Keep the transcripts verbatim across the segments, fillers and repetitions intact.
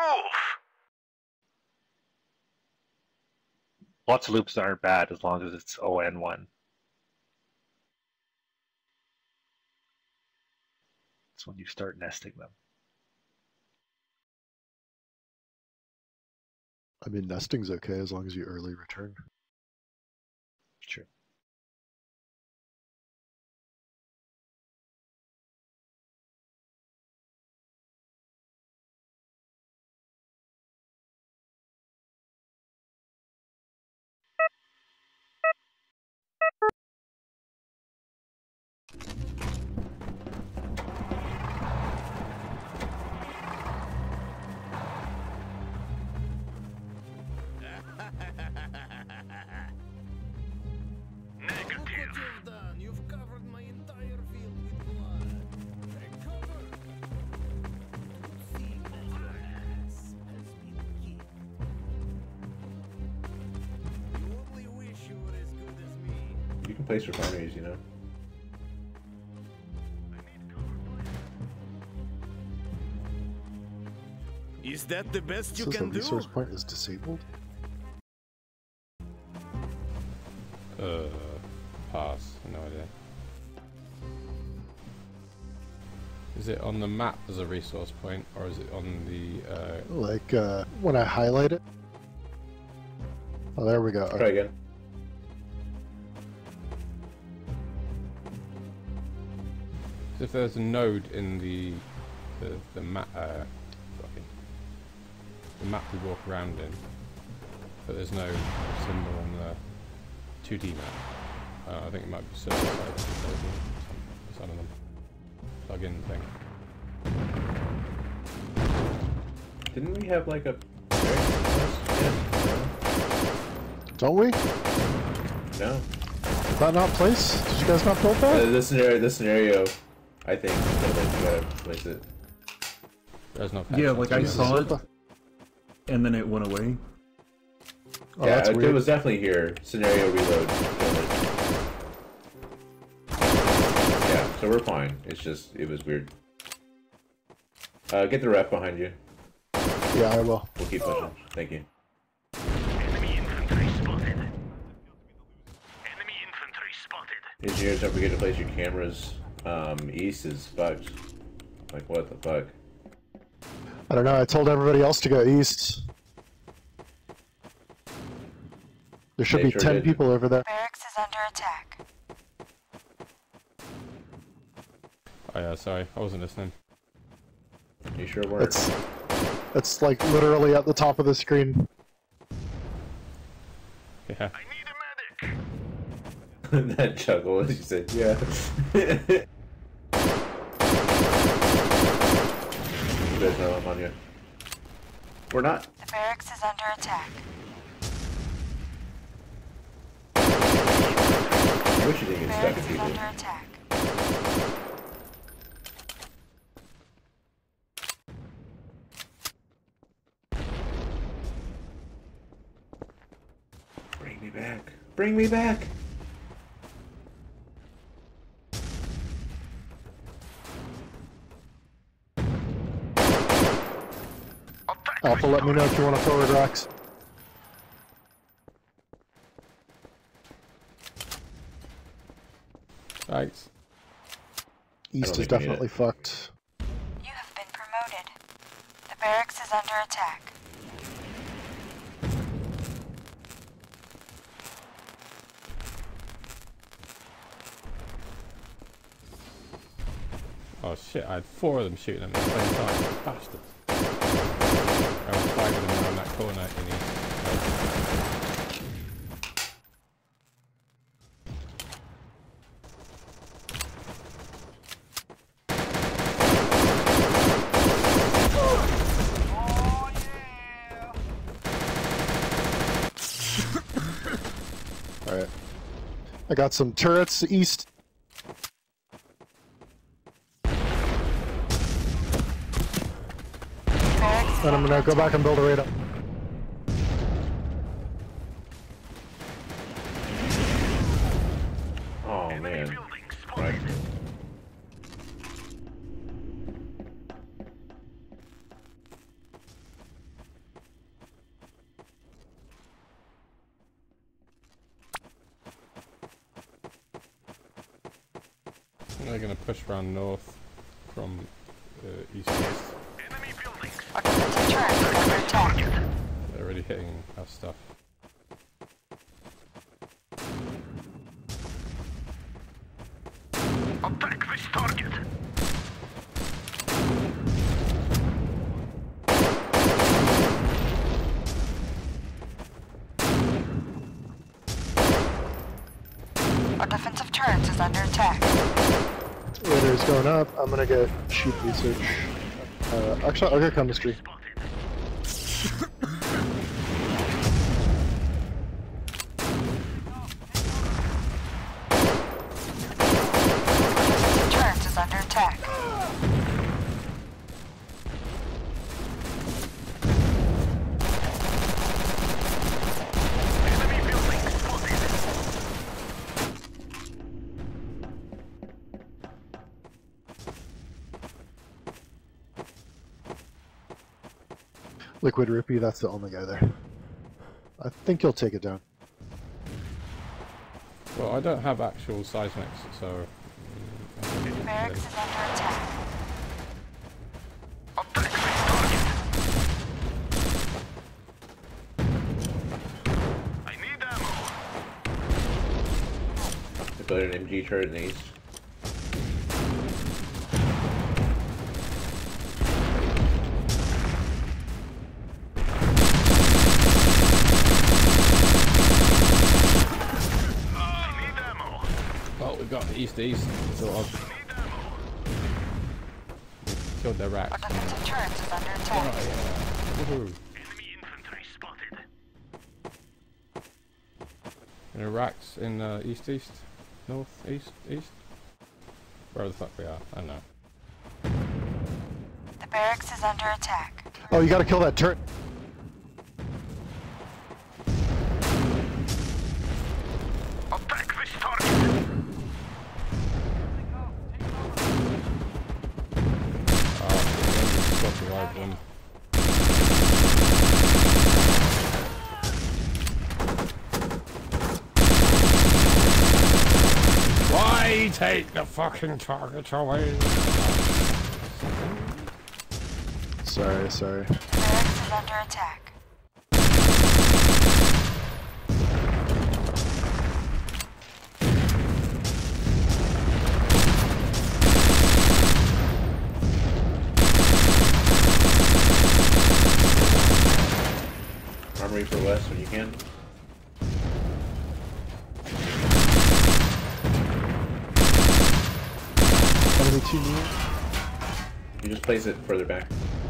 Move! Lots of loops aren't bad as long as it's O N one. It's when you start nesting them. I mean, nesting's okay as long as you early return. True. You can place refineries, you know. Is that the best you Says can the do? resource point is disabled. Uh, pass. No idea. Is it on the map as a resource point, or is it on the? Uh... Like uh, when I highlight it. Oh, there we go. Try again. If there's a node in the the, the map, uh, fucking the map we walk around in, but there's no symbol on the two D map. Uh, I think it might be server side. It's on them plug-in thing. Didn't we have like a? Don't we? No. Did that not place? Did you guys not build that? Uh, this scenario. This scenario. I think that you gotta place it. There's no. Yeah, like I saw it, and then it went away. Oh, yeah, that's it, weird. it was definitely here. Scenario reload. Yeah, so we're fine. It's just it was weird. Uh, get the ref behind you. Yeah, I will. We'll keep pushing. Thank you. Enemy infantry spotted. Enemy infantry spotted. Engineers, don't forget to place your cameras. Um, east is bugged. Like what the fuck? I don't know. I told everybody else to go east. There should They be sure ten did. people over there. Barracks is under attack. Oh yeah, sorry, I wasn't listening. You sure weren't? It's it's like literally at the top of the screen. Yeah. I need a medic. That chuckle as you said, yeah. There's no one on you. We're not. The barracks is under attack. I wish you didn't get stuck in Barracks is people. under attack. Bring me back. Bring me back. Alpha, let me know if you want to forward rocks. Thanks. East is think we need definitely it. fucked. You have been promoted. The barracks is under attack. Oh shit, I had four of them shooting at me at the same time. Bastards. I was five of them around that corner in east. Alright. I got some turrets east. And I'm gonna go back and build a radar. Oh man. Right. They're going to push around north from uh, east east. Enemy buildings. Our defensive turret is under attack. They're already hitting our stuff. Attack this target. Our defensive turret is under attack. Radar's going up. I'm gonna get sheep research. Uh, actually, I'll get chemistry. Spotted. Defensive turret is under attack. Enemy building spotted. Liquid Rippy, that's the only guy there. I think he'll take it down. Well, I don't have actual seismics, so... The barracks is under attack. Attack this target. I need ammo. They built an M G turret in the east. I need ammo. Well, we've got east east, sort of. Need ammo. We've killed their Our racks. defensive turret is under attack. Woohoo! Enemy infantry spotted. Any racks in uh, east east? North, east, east? Where the fuck we are, I don't know. The barracks is under attack. Oh, you gotta kill that turret. Attack this target. Oh, got to ride them. Why take the fucking target away? Sorry, sorry. The barracks is under attack. Armory for west when you can. Enemy two near. You just place it further back.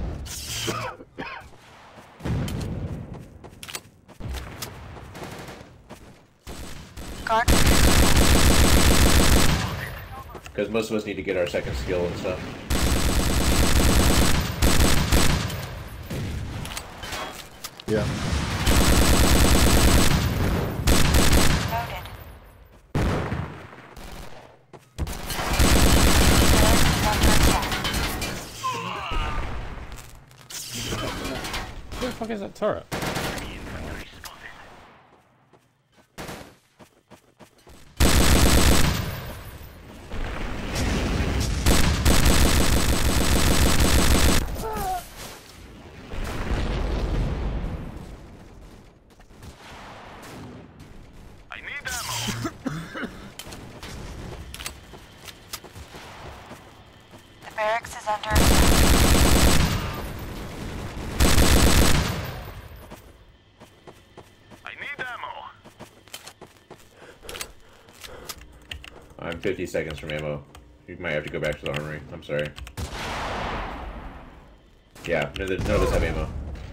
Guard. Because most of us need to get our second skill and stuff. Yeah. Noted. Where the fuck is that turret? Enemy infantry spotted. I need ammo. The barracks is under attack. I need ammo. I'm fifty seconds from ammo. You might have to go back to the armory. I'm sorry. Yeah, no, none of us have ammo.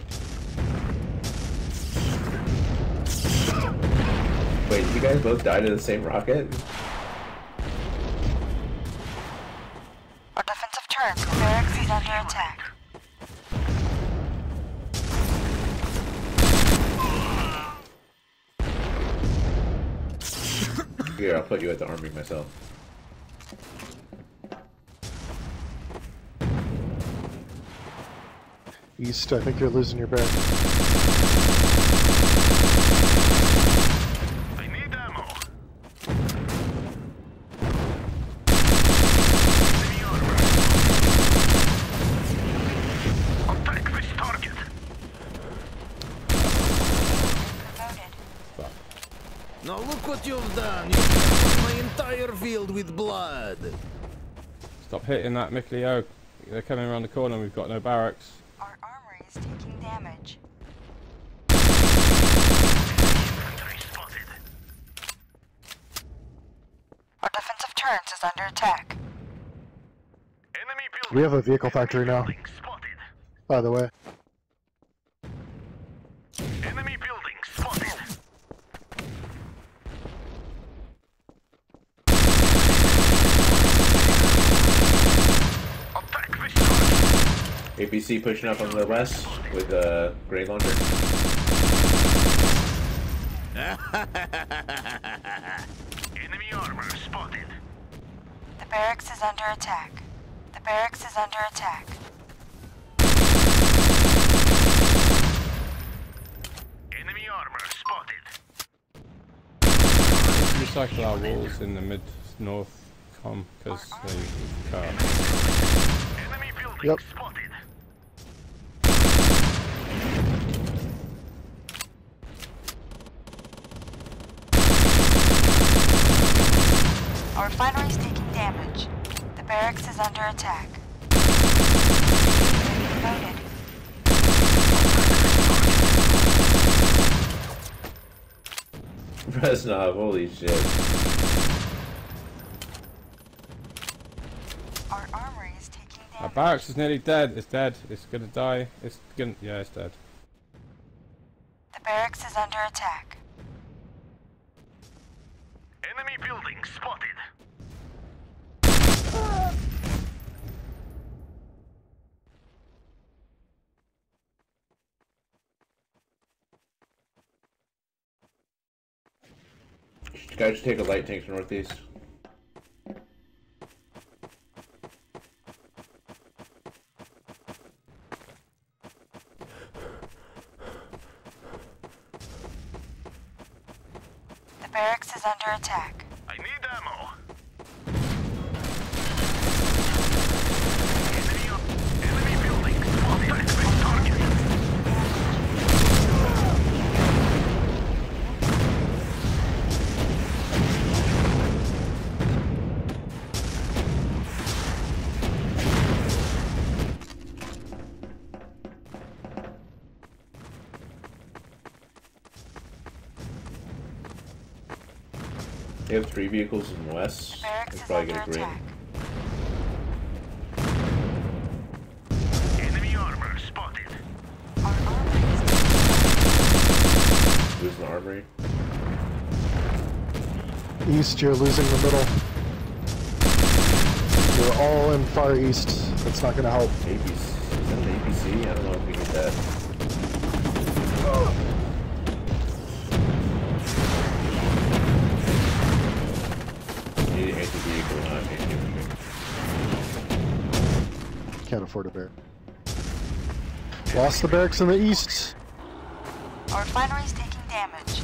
Wait, did you guys both die to the same rocket? Our defensive turret. The barracks is under attack. Here, I'll put you at the armory myself. East, I think you're losing your bear. I need ammo. Look what you've done. You've covered my entire field with blood. Stop hitting that, Mikleo. They're coming around the corner. We've got no barracks. Our armory is taking damage. Infantry spotted. Our defensive turret is under attack. Enemy building. We have a vehicle factory now, Building spotted. by the way. Enemy building spotted. Attack this target. A P C pushing up on the west with a uh, grenade launcher. Enemy armor spotted. The barracks is under attack. The barracks is under attack. Enemy armor spotted. Recycle our walls in the mid-north com, because they car. Enemy building Yep. spotted. Our refinery is taking damage. The barracks is under attack. Promoted. Reznov, holy shit. Our armory is taking Our damage. barracks is nearly dead. It's dead. It's gonna die. It's gonna. Yeah, it's dead. The barracks is under attack. Enemy building spotted. Guys, should take a light tank to northeast. The barracks is under attack. I need ammo. Enemy, enemy building spotted. Attack this target. They have three vehicles in the west. The barracks They'll is probably under get a attack. green. Enemy armor spotted. Our armory is taking Losing the armory. East, you're losing the middle. You're all in far east. That's not gonna help. A P C. Is that an A P C? I don't know if we get that. Need an anti-vehicle, not an anti-vehicle. Can't afford a bear. Lost the barracks in the east. Our refinery is taking damage.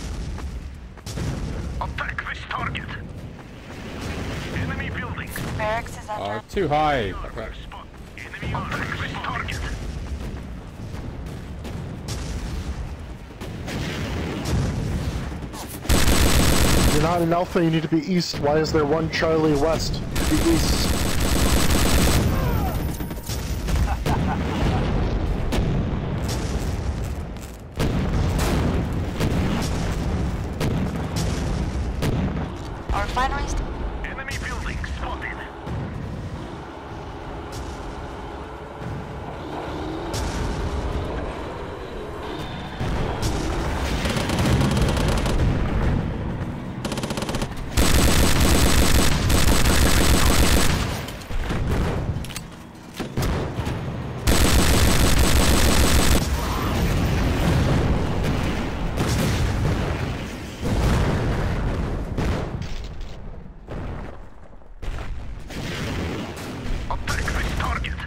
Attack this target. Enemy building. The barracks is under Oh, too high. Armor spot. Enemy armor. Attack this target. You're not in Alpha, you need to be east. Why is there one Charlie west? Be east. Our refinery is Enemy building spotted. Attack this target.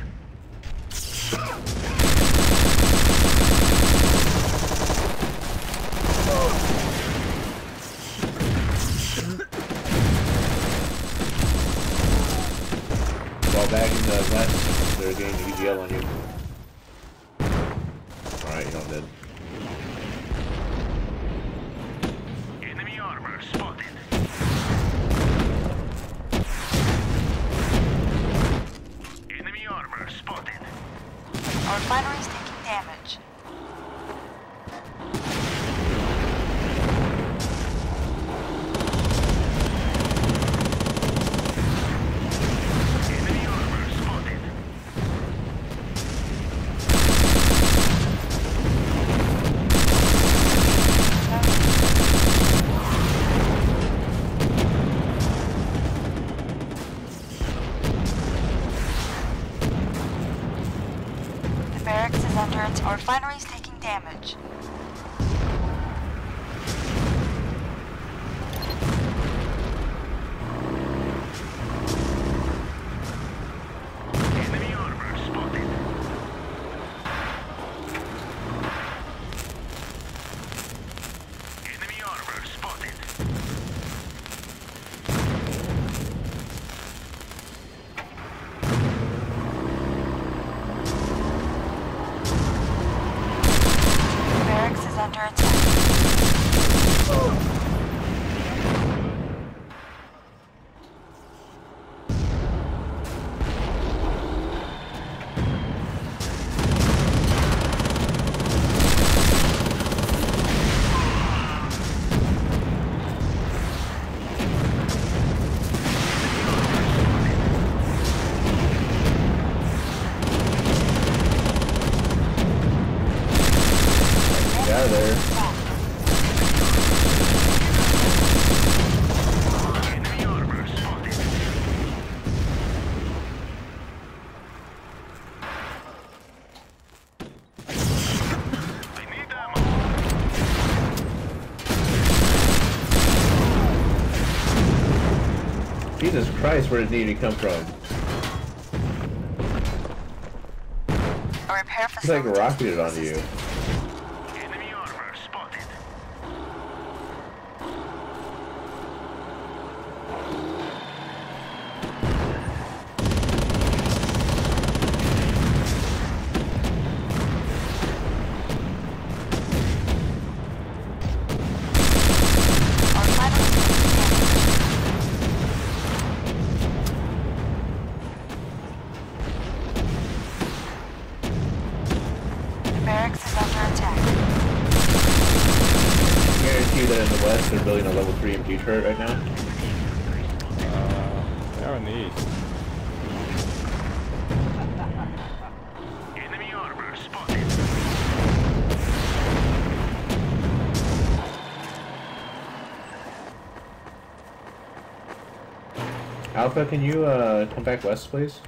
Fall back in the west. They're getting E G L on you. Alright, you're not dead. Enemy armor spotted. Our refinery is taking damage. Enemy armor spotted. The barracks is under attack. Our refinery is taking damage. Enemy armor spotted. Enemy armor spotted. The barracks is under attack. Get out of there. Enemy armor spotted. I need ammo. Jesus Christ, where did Navy come from? A repair He's like facility. rocketed onto you. Enemy armor spotted. Our refinery is taking damage. The barracks is under attack. I guarantee that in the west they're building a level three M G turret right now. Uh, they're in the east. Enemy armor spotted. Alpha, can you uh, come back west, please?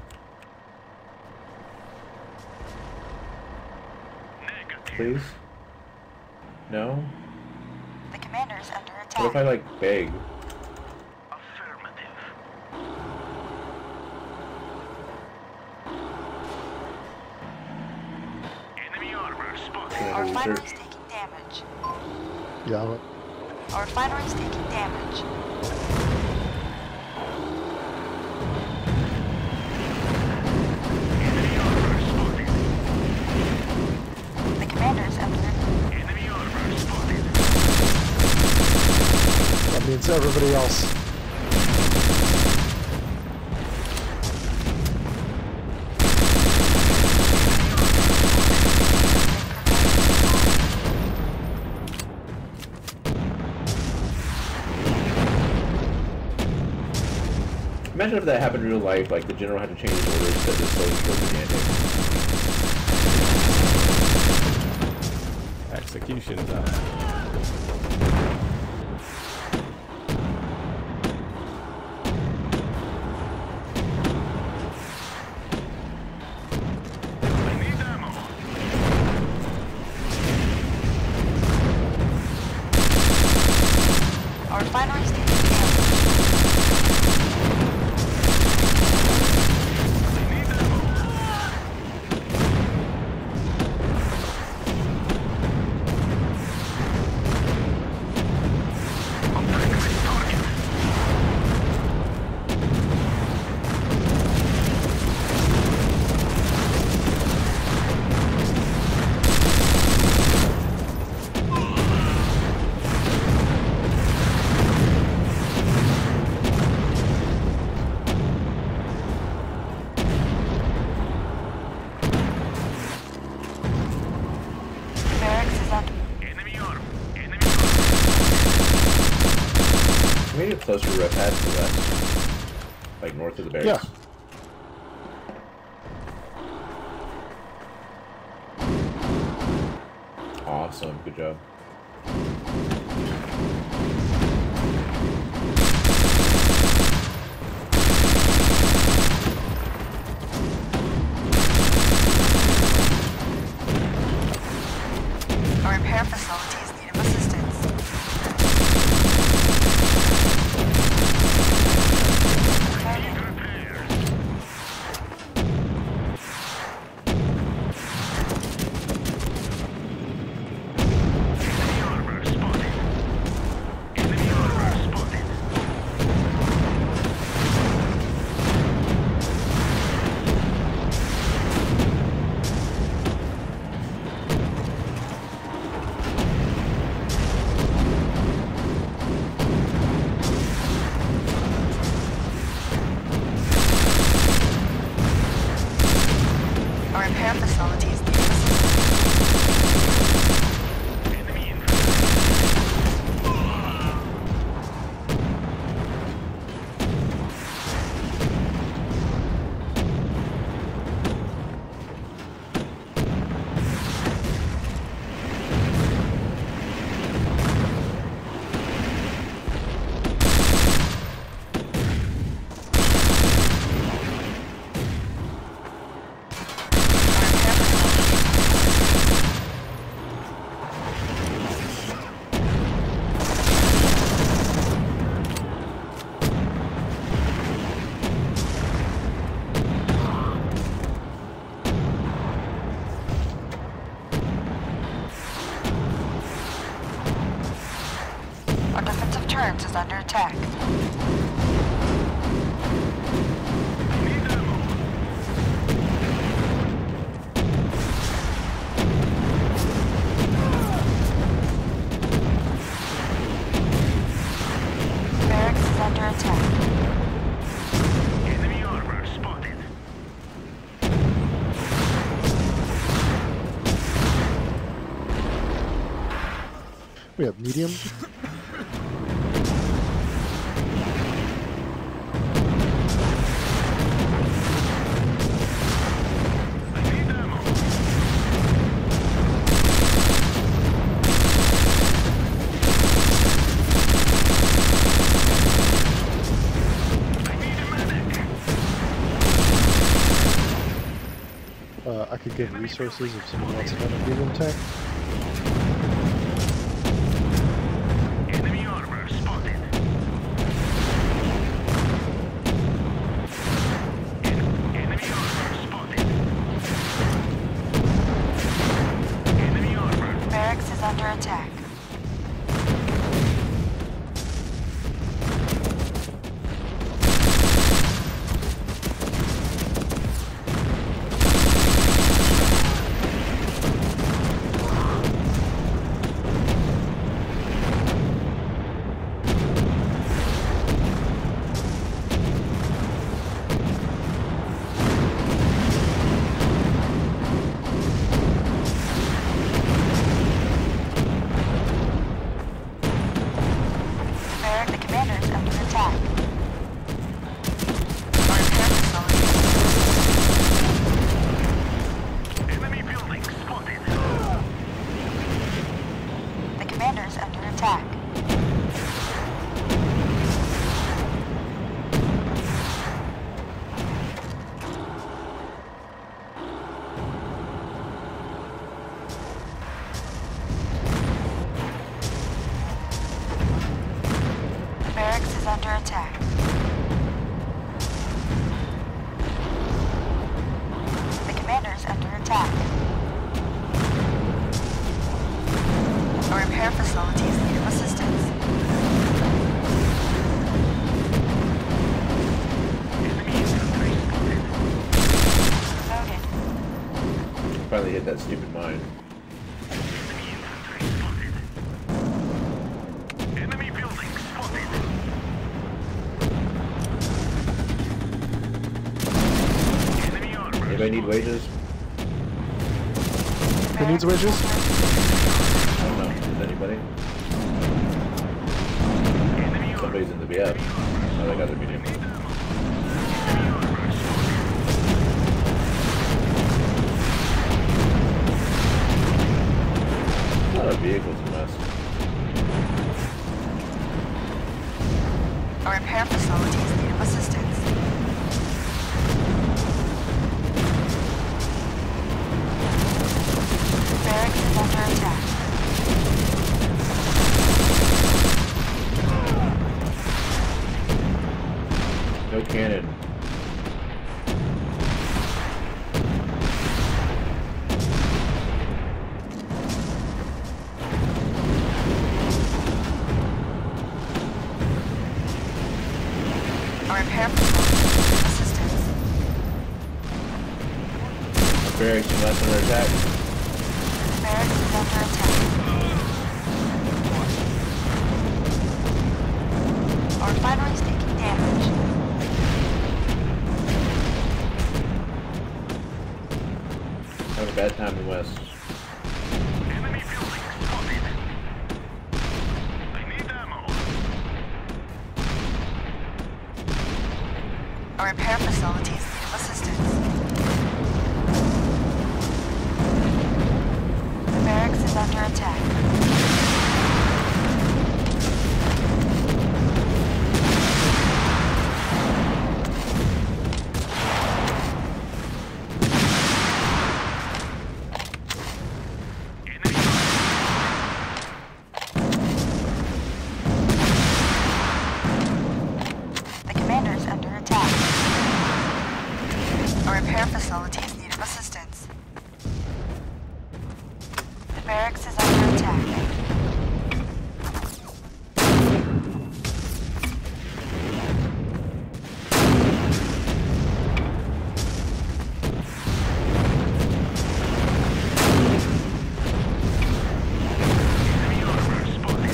Negative. Please? No? The commander is under What if I, attack. like, beg? Affirmative. Enemy armor spotted. Can I Our do refinery research? is taking damage. Yeah, what? Our refinery is taking damage. Enemy armor spotted. The commander is under Enemy armor spotted. That means everybody else. Imagine if that happened in real life, like the general had to change his orders because his soldiers were demanding. Execution time. I need ammo. Our refinery is taking damage. I need ammo. we get closer to rep pad to the west? Like north of the barracks? Yeah. Awesome, good job. Our repair facilities need assistance. Enemy armor spotted. Enemy armor spotted. Our repair facilities need assistance. Enemy infantry. Our defensive turret is under attack. Need ammo. Barracks is under attack. Enemy armor spotted. We have medium. I need ammo. I need a medic. Uh, I could give resources if someone wants to have a medium tank. Enemy armor spotted. En- enemy armor spotted. Enemy armor. Barracks is under attack. Barrack, the commander is under attack. Our repair facilities. Enemy building spotted. The commander is under attack. Barracks is under attack. The commander is under attack. Our repair facilities need assistance. Enemy infantry spotted. Noted. Finally hit that stupid mine. Enemy infantry spotted. Enemy building spotted. Enemy armor. Anybody need wages? Who needs wages? I don't know. Does anybody? Enemy armor. somebody's in the B F. Oh, they got their medium. A lot of vehicles in West. Our repair facilities need assistance. The barracks is under attack. No cannon. Our repair facilities need assistance. Barracks and left under attack. The barracks is under attack. Our refinery is taking damage. Have a bad time in West. Enemy building spotted. I need ammo. Our repair facilities need assistance. The barracks is under attack. The commander is under attack. Our repair facilities need assistance. The barracks is under attack. Enemy armor spotted.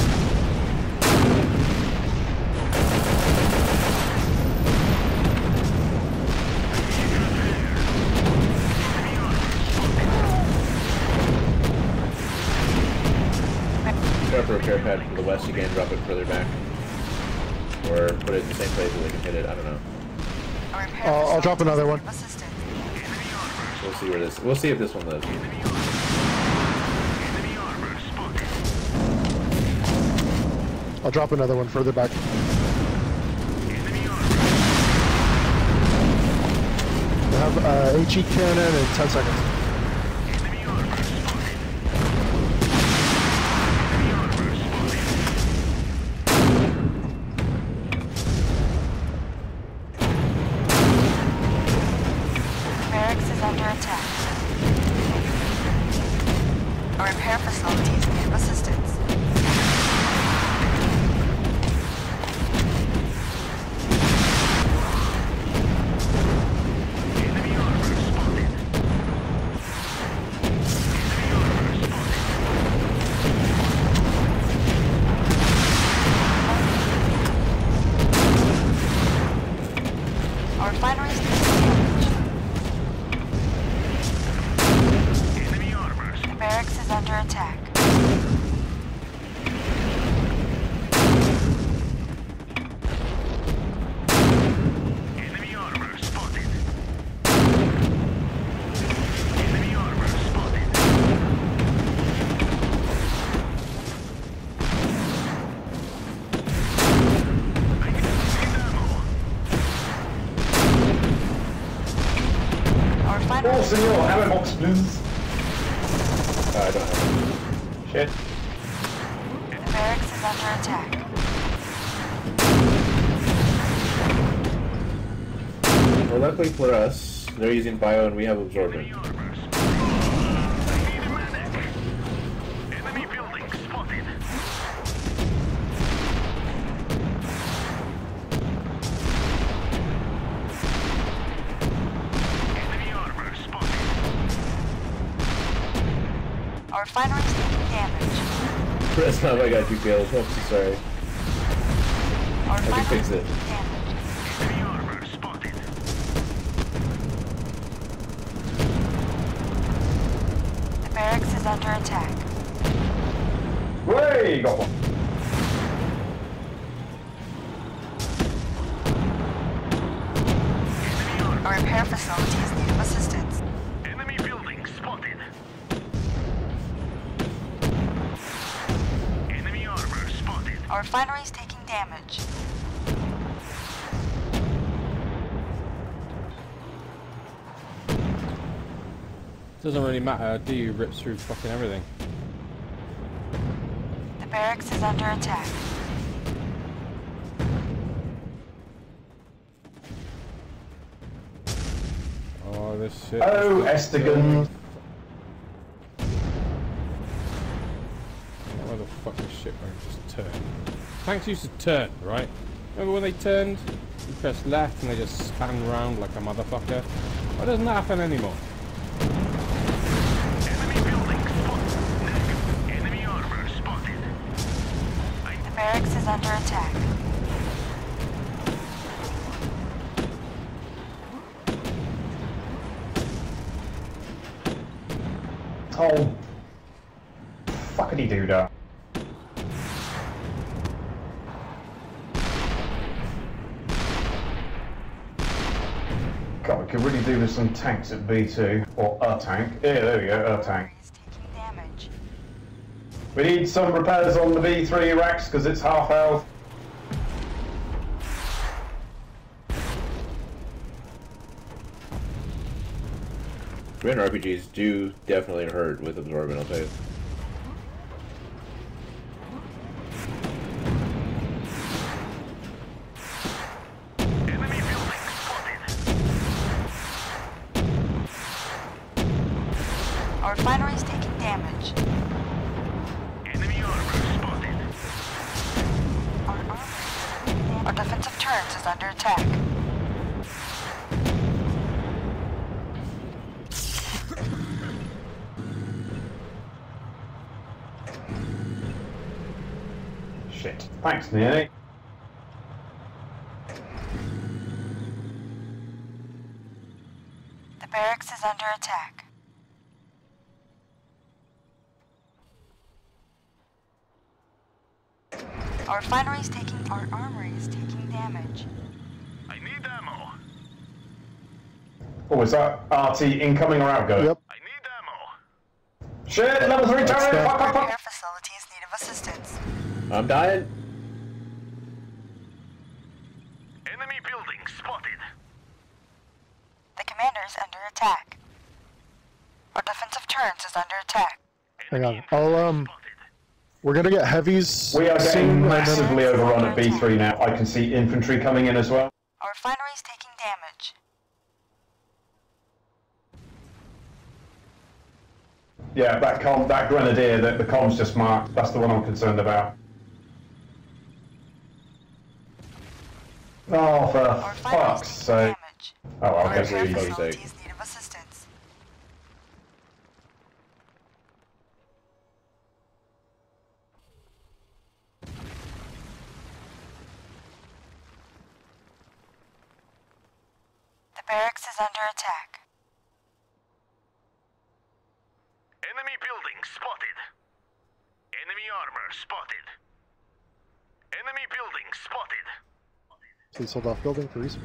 Set up a repair pad for the West again, drop it further back. Or put it in the same place where they can hit it, I don't know. Our repair I'll- I'll drop facilities another one. need assistance. We'll see where this, we'll see if this one lives. Enemy armor spotted. I'll drop another one further back. Enemy armor. I have uh, HE cannon in ten seconds. Enemy armor spotted. Enemy armor spotted. The barracks is under attack. Our repair facilities need assistance. Enemy armor spotted. Enemy armor spotted. Our refinery is taking damage. Enemy armor The spotted. barracks is under attack. Enemy armor spotted. Enemy armor spotted. I need ammo. Our refinery Oh, is senor, have a box, please. Uh, I don't have it. Shit. The barracks is under attack. Well, luckily for us, they're using bio and we have absorbent. Enemy armor spotted. I need a medic. Enemy building spotted. Enemy armor spotted. Our refinery is taking damage. That's not I got two kills. I'm so sorry. Our I can refinery fix is it. taking damage. Enemy armor spotted. The barracks is under attack. Way, got one. facilities need assistance. Enemy building spotted. Enemy armor spotted. Our refinery is taking damage. Doesn't really matter, do you? Rips through fucking everything. The barracks is under attack. Oh, this shit. Oh, Estigan. Why the fuck this shit won't just turn? Tanks used to turn, right? Remember when they turned? You press left and they just span around like a motherfucker. Why doesn't that happen anymore? Enemy building spotted. Enemy armor spotted. The barracks is under attack. Oh, fuckity do that. God, we could really do with some tanks at B two, or a tank. Yeah, there we go, a tank. Is taking damage. We need some repairs on the B three racks because it's half health. Grand R P Gs do definitely hurt with absorbent, I'll tell you. Enemy building spotted. Our refinery is taking damage. Enemy armor spotted. Our armor is taking damage. Our defensive turret is under attack. Shit. Thanks, Nearly. The barracks is under attack. Our refinery is taking... Our armory is taking damage. I need ammo. Oh, is that R T incoming or outgoing? Yep. I need ammo. Shit, level three That's turret! that. Fuck, fuck, fuck! Repair facilities need of assistance. I'm dying. Enemy building spotted. The commander is under attack. Our defensive turret is under attack. Hang on. I'll, um... We're gonna get heavies We are soon, getting and then- massively overrun at B three now. I can see infantry coming in as well. Our refinery is taking damage. Yeah, that com that grenadier that the comms just marked, that's the one I'm concerned about. Oh, for Our refinery is fuck's taking sake. damage. Oh, well, Our I guess repair we fuck's facilities need of assistance. The barracks is under attack. Enemy building spotted. Enemy armor spotted. Enemy building spotted. Please hold off building, please.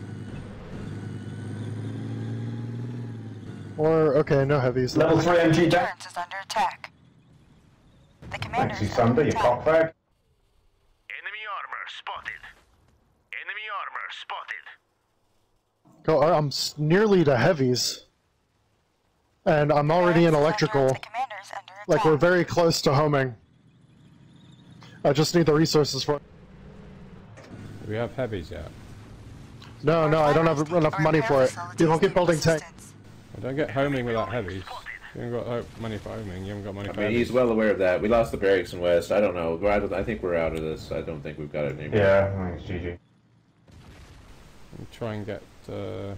Or, okay, no heavies. Level three M G deck. Turret is under attack. The commander Thanks, you is under Sunday, you attack. cockfag. Enemy armor spotted. Enemy armor spotted. Go, I'm s- nearly to heavies. And I'm already in Barracks is electrical. Under, the commander is under attack. Like, we're very close to homing. I just need the resources for it. Do we have heavies yet? No, no, I don't have Refinery enough station- money our for it. repair People facilities keep need building tanks. assistance. I don't get homing without heavies. You haven't got ho money for homing, you haven't got money I for mean, heavies. he's well aware of that. We lost the barracks in West. I don't know. I, don't, I think we're out of this. I don't think we've got it anymore. Yeah, thanks, G G. We'll try and get... Uh...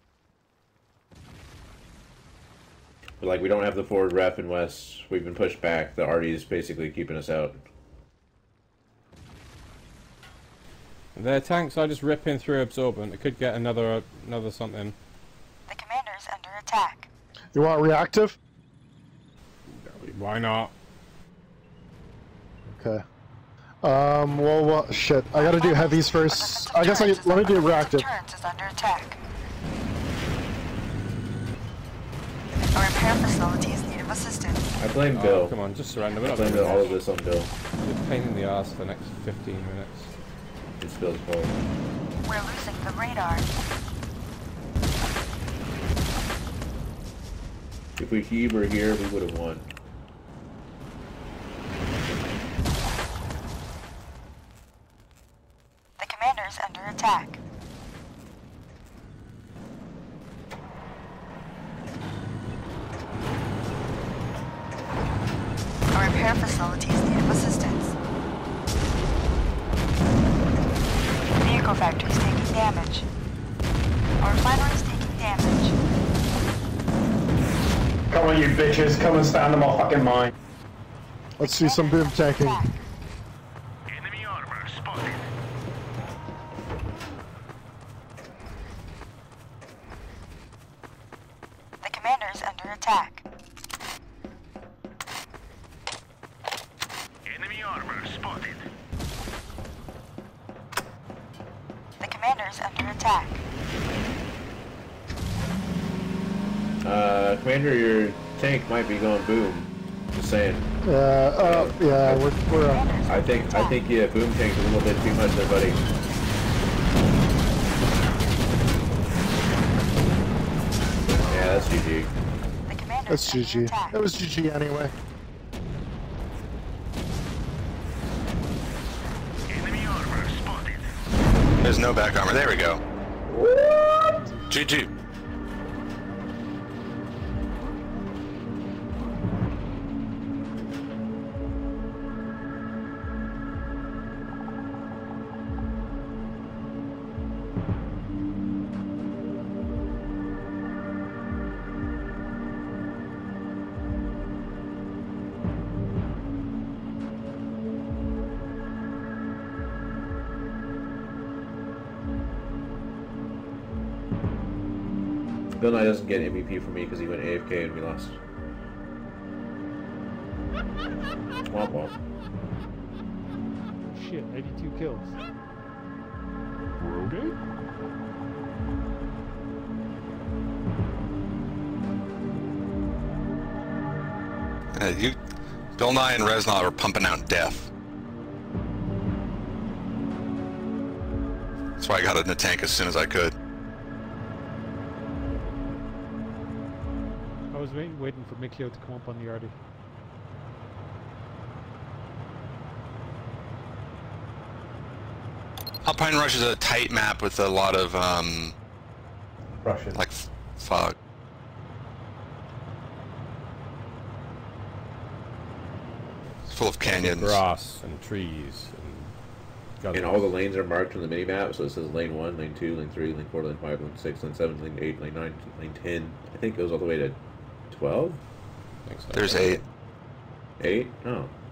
But, like, we don't have the forward ref in West. We've been pushed back. The Arty is basically keeping us out. Their tanks are just ripping through absorbent. It could get another another something. The commander is under attack. You want reactive? Why not? Okay. Um, well, well, shit. I gotta do heavies first. I guess I let me do reactive. Turret is under attack. repair facility is in need of assistance. I blame Oh, Bill. come on, just surrender. We're I not blame doing all of this. this on Bill. You're a pain in the ass for the next fifteen minutes. It's Bill's fault. We're losing the radar. If we he were here, we would have won. The commander is under attack. A repair facility is in need of assistance. Vehicle factory is taking damage. Our refinery is taking damage. Come on, you bitches. Come and stand on my fucking mine. Let's see some boom tanking. Enemy armor spotted. The commander is under attack. Enemy armor spotted. The commander is under attack. Uh, Commander, your tank might be going boom. Just saying. Uh, uh, yeah, we're, we're uh, I think I think yeah, boom tank's a little bit too much there, buddy. Yeah, that's G G. The commander that's is G under G. attack. That was G G anyway. Enemy armor spotted. There's no back armor. There we go. G G. Bill Nye doesn't get M V P for me because he went A F K and we lost. Womp womp. Shit, eighty-two kills. Brody? Uh, you, Bill Nye and Reznov are pumping out death. That's why I got in the tank as soon as I could. I was waiting, waiting for Mikio to come up on the Yardy. Alpine Rush is a tight map with a lot of, um... Russian. like, f fog. It's full of canyons. Grass and trees and... And all the lanes are marked on the minimap, so it says lane one, lane two, lane three, lane four, lane five, lane six, lane seven, lane eight, lane nine, lane ten. I think it goes all the way to twelve? I think so. There's eight. Eight? Oh.